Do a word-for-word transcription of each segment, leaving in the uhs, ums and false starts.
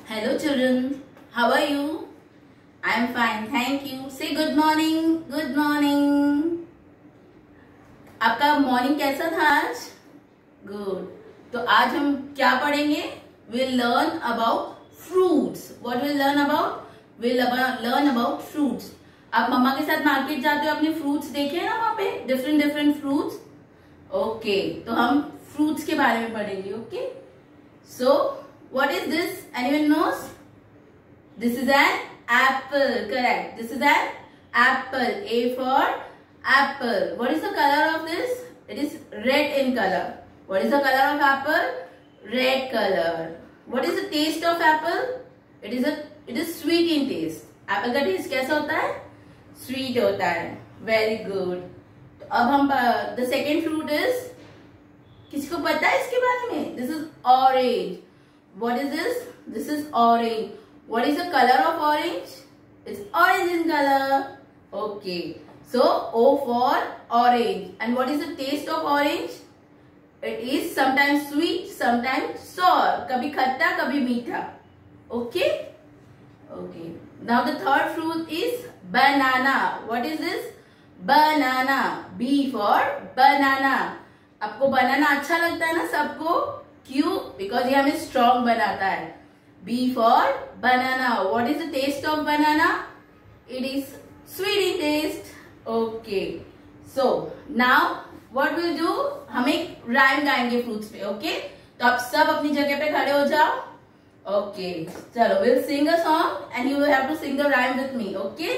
Hello children, how are you? I am fine, thank you. Say good morning, good morning. आपका morning कैसा था आज? Good. तो आज हम क्या पढ़ेंगे? We'll learn about fruits. What we'll learn about? We'll learn about fruits. आप मम्मा के साथ मार्केट जाते हो, अपने फ्रूट्स देखे ना वहाँ पे, डिफरेंट डिफरेंट फ्रूट्स. ओके, तो हम फ्रूट्स के बारे में पढ़ेंगे. Okay, so what is this? Anyone knows? This is an apple. Correct. This is an apple. A for apple. What is the color of this? It is red in color. What is the color of apple? Red color. What is the taste of apple? It is a it is sweet in taste. Apple का taste कैसा होता है? Sweet होता है. Very good. तो अब हम the second fruit is, किसको पता है इसके बारे में? This is orange. What is this? This is orange. What is the color of orange? It's orange in color. Okay. So O for orange. And what is the taste of orange? It is sometimes sweet, sometimes sour. कभी खट्टा, कभी मीठा. Okay? Okay. Now the third fruit is banana. What is this? Banana. B for banana. आपको बनाना अच्छा लगता है ना सबको? क्यों? बिकॉज ये हमें स्ट्रॉन्ग बनाता है. B for banana. What is the taste of banana? It is sweet in taste. Okay, so now what will do, हम एक राइम गाएंगे फ्रूट्स पे. ओके, तो आप सब अपनी जगह पे खड़े हो जाओ. ओके, चलो, will sing a song and you will have to sing the rhyme with me. Okay,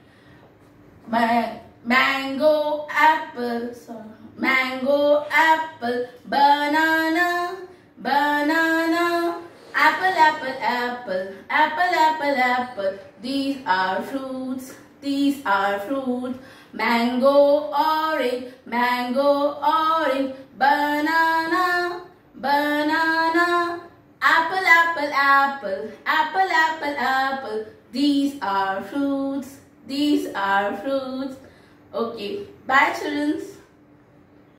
mango apple, mango, apple, banana, banana, apple, apple, apple, apple, apple, apple. These are fruits, these are fruits. Mango, orange, mango, orange, banana, banana, apple, apple, apple, apple, apple, apple. These are fruits, these are fruits. Okay, bye children.